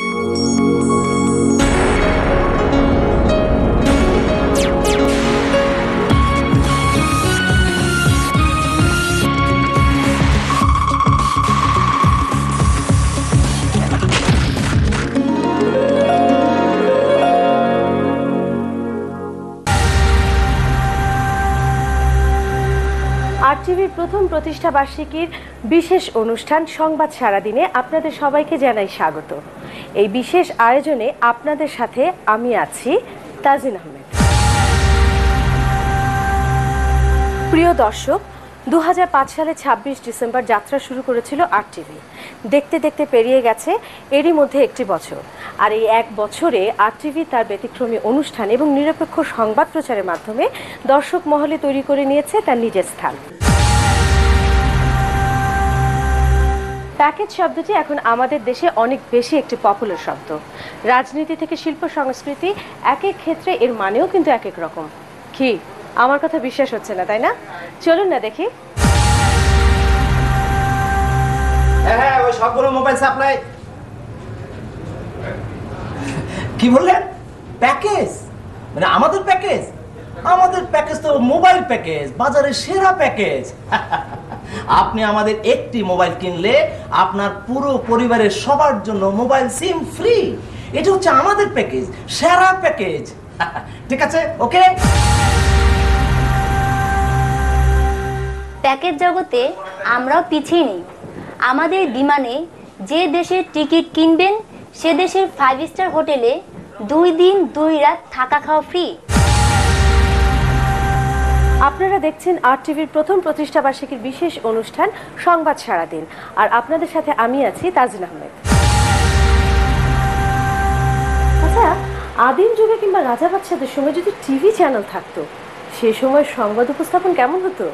আরটিভির প্রথম প্রতিষ্ঠা বার্ষিকীর বিশেষ অনুষ্ঠান সংবাদ সারাদিনে আপনাদের সবাইকে জানাই স্বাগত। এই বিশেষ আয়োজনে আপনাদের সাথে আমি আছি তাজিন আহমেদ। প্রিয় দর্শক, 2005 সালে 26 ডিসেম্বর যাত্রা শুরু করেছিল আরটিভি। দেখতে দেখতে পেরিয়ে গেছে এরই মধ্যে একটি বছর। আর এই এক বছরে আরটিভি তার ব্যতিক্রমী অনুষ্ঠান এবং নিরপেক্ষ সংবাদ প্রচারের মাধ্যমে দর্শক মহলে তৈরি করে নিয়েছে তার নিজের স্থান। প্যাকেজ শব্দটি এখন আমাদের দেশে অনেক বেশি একটি পপুলার শব্দ। রাজনীতি থেকে শিল্প সংস্কৃতি এক এক ক্ষেত্রে এর মানেও কিন্তু এক এক রকম। কি আমার কথা বিশ্বাস হচ্ছে না, তাই না? চলুন না দেখি। হ্যাঁ, ওই সবগুলো মোবাইল সাপ্লাই। কি বললেন? প্যাকেজ? মানে আমাদের প্যাকেজ? আমাদের প্যাকেজ তো মোবাইল প্যাকেজ, বাজারের সেরা প্যাকেজ। আপনি আমাদের একটি মোবাইল কিনলে আপনার পুরো পরিবারের সবার জন্য মোবাইল সিম ফ্রি। এটা হচ্ছে আমাদের প্যাকেজ, সেরা প্যাকেজ। ঠিক আছে, ওকে। প্যাকেজ জগতে আমরাও পিছিয়ে নেই। আমাদের বিমানে যে দেশের টিকিট কিনবেন সে দেশের 5 স্টার হোটেলে 2 দিন 2 রাত থাকা খাওয়া ফ্রি। আপনারা দেখছেন আরটিভির প্রথম প্রতিষ্ঠা বার্ষিকীর বিশেষ অনুষ্ঠান সংবাদ সারাদিন, আর আপনাদের সাথে আমি আছি তাজিন আহমেদ। আচ্ছা, আদিম যুগে কিংবা রাজা বাদশাদের সময় যদি টিভি চ্যানেল থাকতো, সে সময় সংবাদ উপস্থাপন কেমন হতো?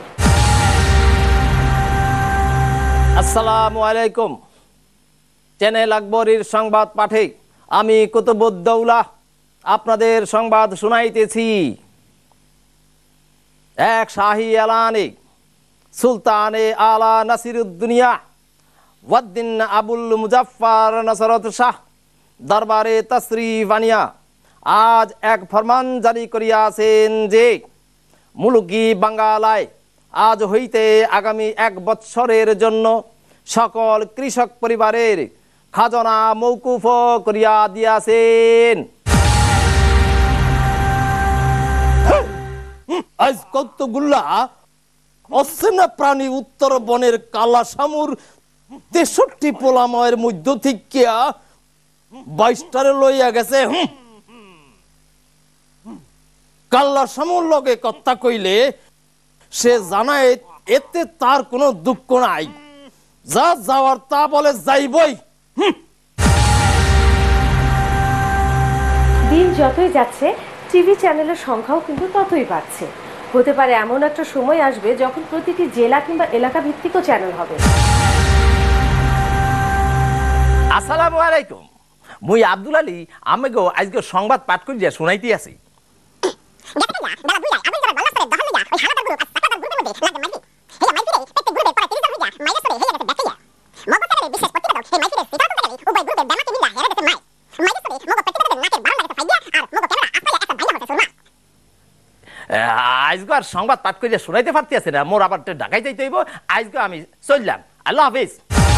আসসালামু আলাইকুম। চ্যানেল আকবরীর সংবাদ পাঠে আমি কুতুবুদ্দৌলা আপনাদের সংবাদ শুনাইতেছি। এক শাহী এলানে সুলতানে আলা নাসিরুদ্দুনিয়া ওয়াদ্দিন আবুল মুজাফফর নসরত শাহ দরবারে তশরিফ আনিয়া আজ এক ফরমান জারি করিয়াছেন যে মুলুকি বাঙ্গালায় আজ হইতে আগামী 1 বৎসরের জন্য সকল কৃষক পরিবারের খাজনা মৌকুফ করিয়া দিয়াছেন। আজ কতগুলা অচেনা প্রাণী উত্তর বনের কালা শামুর 63 পোলাময়ের মধ্য থেকে 22টারে লইয়া গেছে। কাল্লা শামুর লগে কথা কইলে সে জানায় এতে তার কোনো দুঃখ নাই, যা যাওয়ার তা বলে যাইবই। দিন যতই যাচ্ছে টিভি চ্যানেলের সংখ্যাও কিন্তু ততই বাড়ছে। হতে পারে এমন একটা সময় আসবে যখন প্রতিটি জেলা কিংবা এলাকা ভিত্তিকও চ্যানেল হবে। আসসালামু আলাইকুম। মুই আব্দুল আলী আমাকে আজকে সংবাদ পাঠ করিয়া শুনাইতে আছি। আজকে আর সংবাদ পাঠ করিয়া শুনাইতে পারতে আছে না, মোর আবার ঢাকায় যাইতে হইব। আজকে আমি চললাম, আল্লাহ হাফিজ।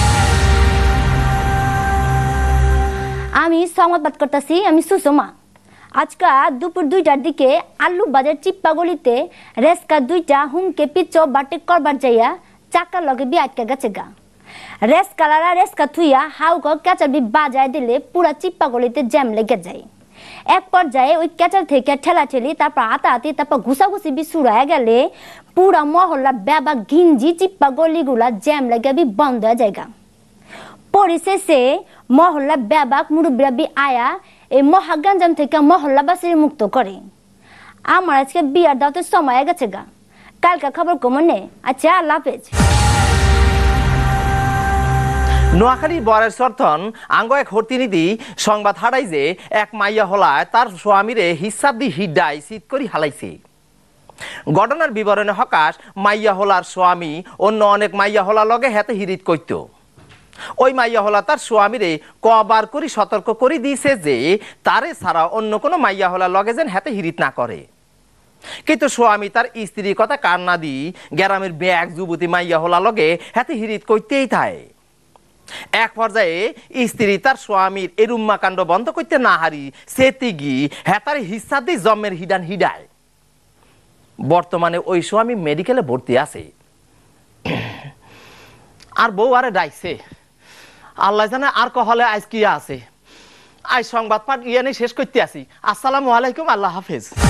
আমি সংবাদ পাঠ করতেছি, আমি সুষমা। আজকা দুপুর 2টার দিকে আলু বাজার চিপ্পা গলিতে রেস্কা 2টা হুমকে পিচ্ছ বাটে করবার যাইয়া চাকার লগে বি আটকা গেছে গা। রেস্কালারা রেস্কা থুইয়া হাউক ক্যাচার বি বাজায় দিলে পুরা চিপ্পা গলিতে জ্যাম লেগে যায়। এক পর্যায়ে ওই ক্যাচার থেকে ঠেলাঠেলি, তারপর হাতাহাতি, তারপর ঘুষাঘুষি বি শুরু হয়ে গেলে পুরা মহল্লা ব্যাবা ঘিঞ্জি চিপ্পা গলিগুলা জ্যাম লেগে বি বন্ধ হয়ে যায়। পরিশেষে মহল্লা ব্যাবাক মুরব্বীরা বি আয়া এই মহাগাঞ্জাম থেকে মহল্লাবাসীর মুক্ত করে। আমার আজকে বিয়ার দাওয়াতের সময় গেছে গা, কালকে খবর কমনে। আচ্ছা, আল্লাহ হাফেজ। নোয়াখালী বরের সর্থন আঙ্গ এক হর্তিনিধি সংবাদ হারাই যে এক মাইয়া হলায় তার স্বামীরে হিসাব দি হিডাই শীত করি হালাইছে। ঘটনার বিবরণে হকাশ মাইয়া হলার স্বামী অন্য অনেক মাইয়া হলা লগে হেতে হিরিত করত। ওই মাইয়া হলা তার স্বামীরে কবার করে সতর্ক করে দিয়েছে যে তারে ছাড়া অন্য কোনো মাইয়া হলা লগে যেন হাতে হিরিত না করে। কিন্তু স্বামী তার স্ত্রীর কথা কান না দি গ্রামের ব্যাগ যুবতী মাইয়া হলা লগে হাতে হিরিত করতেই থাকে। এক পর্যায়ে স্ত্রী তার স্বামীর এরুম্মা কাণ্ড বন্ধ করতে না হারি সেতি গি হেতার হিস্সা দিয়ে জন্মের হিডান হিডায়। বর্তমানে ওই স্বামী মেডিকেলে ভর্তি আছে। আর বউ আরে ডাইছে, আল্লাহ জানে আর কহলে আজ কি আছে। আজ সংবাদ পাঠ ইয়ানি শেষ করতে আসি। আসসালামু আলাইকুম, আল্লাহ হাফেজ।